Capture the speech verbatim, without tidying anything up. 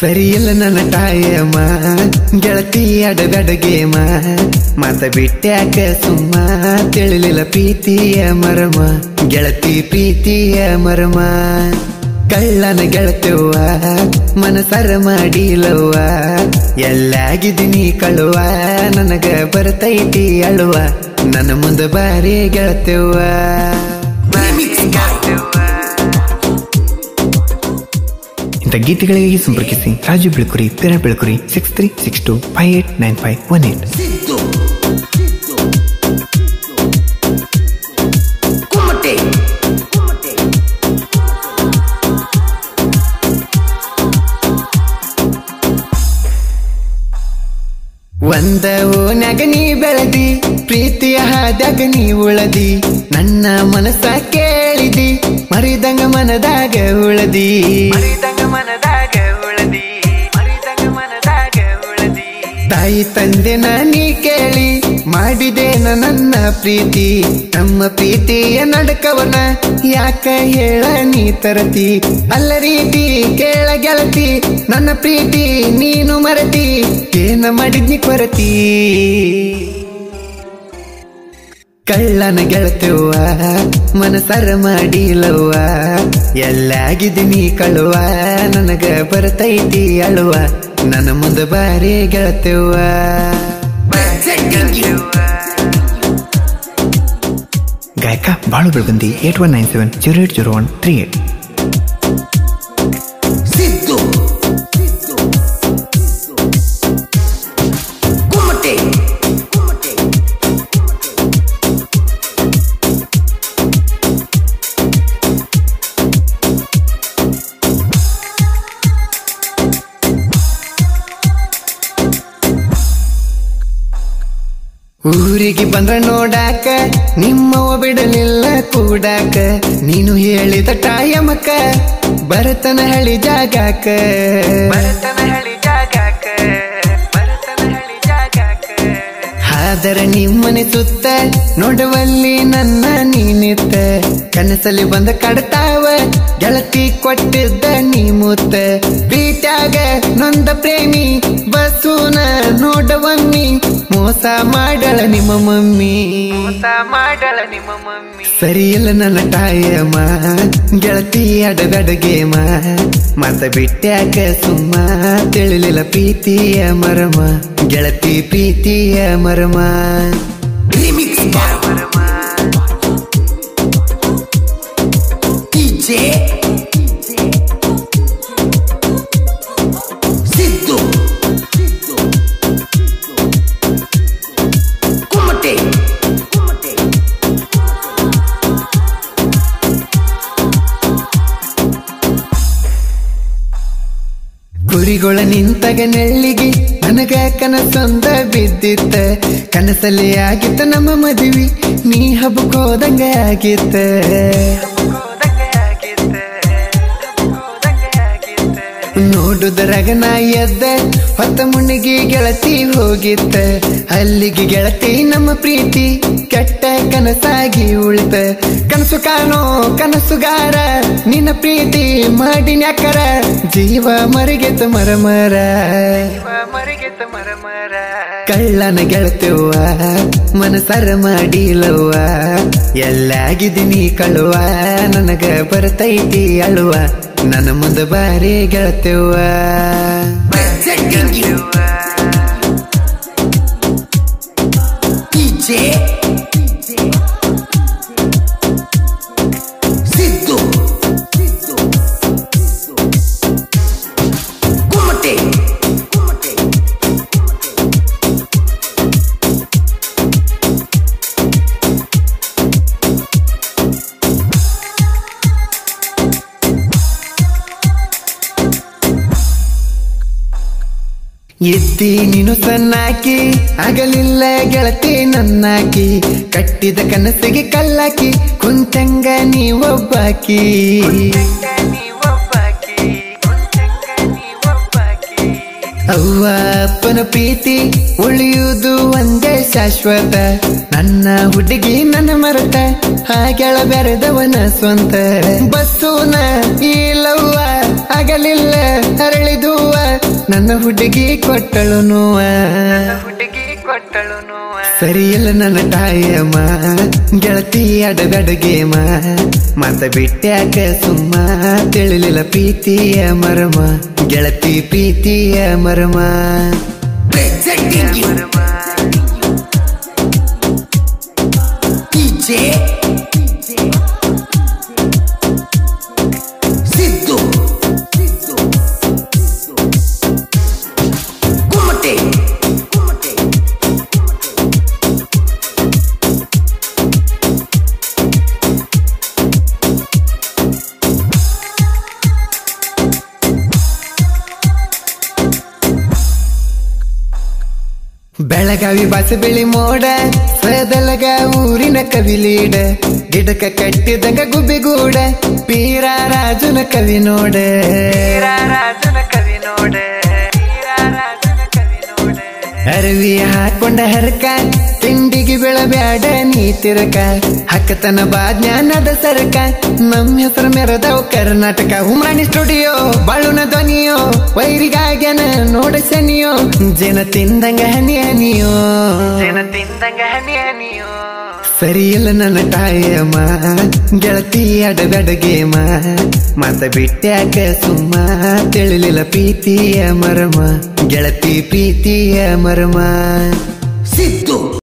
ಸರಿ ಇಲ್ಲ ನನ್ನ ಟೈಮ ಗೆಳತಿ ಅಡಗಡಗೇಮ ಮಾತ ಬಿಟ್ಟ್ಯಾಕ ಸುಮ್ಮ ತಿಳಿಲಿಲ್ಲ ಪ್ರೀತಿಯ ಮರ್ಮ ಗೆಳತಿ ಪ್ರೀತಿಯ ಮರ್ಮ ಕಳ್ಳನ ಗೆಳತವ್ವ ಮನಸರ ಮಾಡಿಲವ್ವ ಎಲ್ಲಾಗಿದ್ದೀನಿ ಕಳುವ ನನಗ ಬರ್ತೈತಿ ಅಳುವ ನನ್ನ ಮುಂದೆ ಬಾರಿ ಗೆಳತವ್ವ ಇಂಥ ಗೀತೆಗಳಿಗೆ ಸಂಪರ್ಕಿಸಿ ರಾಜು ಬೆಳಕುರಿ ಪಿರ Belakuri six three six two five eight nine five one eight. ಒಂದ ಓನ್ಯಾಗ ನೀ ಬೆಳೆದಿ ಪ್ರೀತಿಯ ಹಾದ್ಯಾಗ ನೀ ಉಳದಿ ನನ್ನ ಮನಸ್ಸ ಕೇಳಿದಿ ಮರಿದಂಗ ಮನದಾಗ ಉಳದಿ ಮರಿದಂಗ ಮನದಾಗ ಉಳದಿ ಮರಿದಂಗ ಮನದಾಗ ಉಳದಿ ತಾಯಿ ತಂದೆ ನೀ ಕೇಳಿ ಮಾಡಿದೇನ ನನ್ನ ಪ್ರೀತಿ ನಮ್ಮ ಪ್ರೀತಿಯ ನಡಕವನ ಯಾಕ ಹೇಳ ನೀ ತರತಿ ಅಲ್ಲ ರೀತಿ ಕೇಳ ಗೆಳತಿ ನನ್ನ ಪ್ರೀತಿ ನೀನು ಮರತಿ ಏನ ಮಾಡಿದ್ನಿ ಕೊರತಿ ಕಳ್ಳನ ಗೆಳತವ್ವ ಮನಸರ ಮಾಡಿಲವ್ವ ಎಲ್ಲಾಗಿದ್ದೀನಿ ಕಳುವ ನನಗ ಬರ್ತೈತಿ ಅಳುವ ನನ್ನ ಮುಂದೆ ಬಾರಿ ಗೆಳತವ್ವ ಗಾಯಕ Balu Belagundi eight one nine seven zero eight zero one three eight. ಊರಿಗೆ ಬಂದ್ರ ನೋಡಾಕ ನಿಮ್ಮವ ಬಿಡಲಿಲ್ಲ ಕೂಡಾಕ ನೀನು ಹೇಳಿದ ಟೈಮಕ್ಕ ಬರತನ ಹಳಿ ಜಾಗಾಕ ಬರತನ ಹಳಿ ಜಾಗಾಕ ಬರತನ ಹಳಿ ಜಾಗಾಕ ಆದರ ನಿಮ್ಮನೆ ಸುತ್ತ ನೋಡುವಲ್ಲಿ ನನ್ನ ನೀನಿತ್ತ ಕನಸಲ್ಲಿ ಬಂದ ಕಡತಾವ ಗೆಳತಿ ಕೊಟ್ಟಿದ್ದ ನೀ ಮುತ್ತ ಪ್ರೀತ್ಯಾಗ ನೊಂದ ಪ್ರೇಮಿ ಬಸೂನ ನೋಡವಮ್ಮಿ ಮೋಸ ಮಾಡಳ ನಿಮ್ಮ ಮಮ್ಮಿ ಮೋಸ ಮಾಡಳ ನಿಮ್ಮ ಮಮ್ಮಿ ಸರಿ ಇಲ್ಲ ನನ್ನ ಟೈಮ ಗೆಳತಿ ಅಡಗಡಗೇಮ ಮಾತ ಬಿಟ್ಟ್ಯಾಕ ಸುಮ್ಮ ತಿಳಿಲಿಲ್ಲ ಪ್ರೀತಿಯ ಮರ್ಮ ಗೆಳತಿ ಪ್ರೀತಿಯ ಮರ್ಮ ರಿಮಿಕ್ಸ್ ಮರ್ಮ ಡಿಜೆ ಸಿದ್ದು ಕುರಿಗೊಳ ನಿಂತಾಗ ನೆಳ್ಳಿಗೆ ನನಗ ಕನಸೊಂದ ಬಿದ್ದಿತ್ತ ಕನಸಲ್ಲಿ ಆಗಿತ್ತ ನಮ್ಮ ಮದುವೆ ನೀ ಹಬ್ಬಕೋದಂಗ ಆಗಿತ್ತ ನೋಡುದರಾಗ ನಾ ಎದ್ದ ಹೊತ್ತ ಮುಣ್ಣಿಗೆ ಗೆಳತಿ ಹೋಗಿತ್ತ ಅಲ್ಲಿಗೆ ಗೆಳತಿ ನಮ್ಮ ಪ್ರೀತಿ ಕೆಟ್ಟ ಕನಸಾಗಿ ಉಳಿತ ಕನಸು ಕಾಣೋ ಕನಸುಗಾರ ನಿನ್ನ ಪ್ರೀತಿ ಮಾಡಿನ್ಯಾಕರ ಜೀವ ಮರಿಗೆತ ಮರಮರ ಮರಿಗೆತ ಮರಮರ ಕಳ್ಳನ ಗೆಳತವ್ವ ಮನಸರ ಮಾಡಿಲವ್ವ ಎಲ್ಲಾಗಿದ್ದೀನಿ ಕಳುವ ನನಗ ಬರ್ತೈತಿ ಅಳುವ ನನ್ನ ಮುಂದೆ ಬಾರಿ ಗೆಳತವ್ವ ಡಿಜೆ ಸಿದ್ದು ಕುಮಟೆ ಎದ್ದಿ ನೀನು ಸಣ್ಣಾಕಿ ಆಗಲಿಲ್ಲ ಗೆಳತಿ ನನ್ನಾಕಿ ಕಟ್ಟಿದ ಕನಸಿಗೆ ಕಲ್ಲಾಕಿ ಕುಂತಂಗ ನೀವೊಬ್ಬಾಕಿ ಅವ್ವ ಅಪ್ಪನ ಪ್ರೀತಿ ಉಳಿಯುವುದು ಒಂದೇ ಶಾಶ್ವತ ನನ್ನ ಹುಡುಗಿ ನನ್ನ ಮರತ ಹಾಗೆಳ ಬೆರೆದವನ ಸ್ವಂತ ಬಸ್ಸೂನ ಈ ಲವ್ವ ಆಗಲಿಲ್ಲ ಅರಳಿದುವ ನನ್ನ ಹುಡುಗಿ ಕೊಟ್ಟಳು ನೋವ ಹುಡುಗಿ ಕೊಟ್ಟಳು ನೋವ ಸರಿಯಿಲ್ಲ ನನ್ನ ಟೈಮ ಗೆಳತಿ ಅಡಗಡಗೇಮ ಮತ ಬಿಟ್ಟ್ಯಾಕ ಸುಮ್ಮ ತಿಳಿಲಿಲ್ಲ ಪ್ರೀತಿಯ ಮರ್ಮ ಗೆಳತಿ ಪ್ರೀತಿಯ ಮರ್ಮ ಸಿದ್ದು ಕುಮ್ಮಟೆ ಬೆಳಗಾವಿ ಬಾಸ ಬೆಳಿ ಮೋಡ ಸದಲಗ ಊರಿನ ಕವಿಲೀಡ ಗಿಡಕ ಕಟ್ಟಿದಂಗ ಗುಬ್ಬಿಗೂಡ ಪೀರ ರಾಜನ ಕವಿ ನೋಡ ರಾಜನ ಕವಿ ನೋಡ ಅರವಿ ಹಾಕೊಂಡ ಹರಕ ತಿಂಡಿಗೆ ಬೆಳಬ್ಯಾಡ ನೀ ತಿರಕ ಹಕ್ಕತನ ಬಾ ಜ್ಞಾನದ ಸರಕ ನಮ್ ಹೆಸರು ಮೆರದವ್ ಕರ್ನಾಟಕ ಉಮಾನಿ ಸ್ಟುಡಿಯೋ ಬಾಳುನ ಧ್ವನಿಯೋ ವೈರಿಗಾಗ್ಯನ ನೋಡ ಶನಿಯೋ ಜನ ತಿಂದಂಗ ಹನಿ ಹನಿಯೋ ಜನ ತಿಂದಂಗ ಹನಿ ಹನಿಯೋ ಸರಿಯಿಲ್ಲ ನನ್ನ ಟೈಮ ಗೆಳತಿ ಅಡಗಡಗೇಮ ಮತ ಬಿಟ್ಟ್ಯಾಕ ಸುಮ್ಮ ತಿಳಿಲಿಲ್ಲ ಪ್ರೀತಿಯ ಮರ್ಮ ಗೆಳತಿ ಪ್ರೀತಿಯ ಮರ್ಮ ಸಿದ್ದು